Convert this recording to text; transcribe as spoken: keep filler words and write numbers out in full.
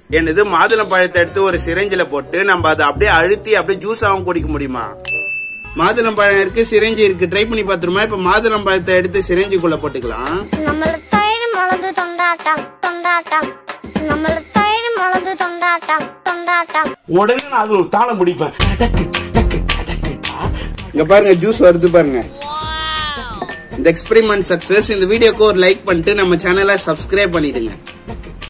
என்னது மாதுளம் பழத்தை எடுத்து ஒரு சிரஞ்சில போட்டு நம்ம அதை அப்படியே அழுத்தி அப்படியே ஜூஸாவும் குடிக்க முடியுமா? மாதுளம் பழம் இருக்கு, சிரஞ்சி இருக்கு, ட்ரை பண்ணி பாத்துருமா? இப்ப மாதுளம் பழத்தை எடுத்து சிரஞ்சிக்குள்ள போட்டுக்கலாம். உடனே நான் அது ஒரு தாளம் முடிப்பேன். இங்க பாருங்க ஜூஸ் வருது பாருங்க. இந்த எக்ஸ்பெரிமெண்ட் சக்சஸ். இந்த வீடியோக்கு ஒரு லைக் பண்ணிட்டு நம்ம சேனலை சப்ஸ்கிரைப் பண்ணிடுங்க.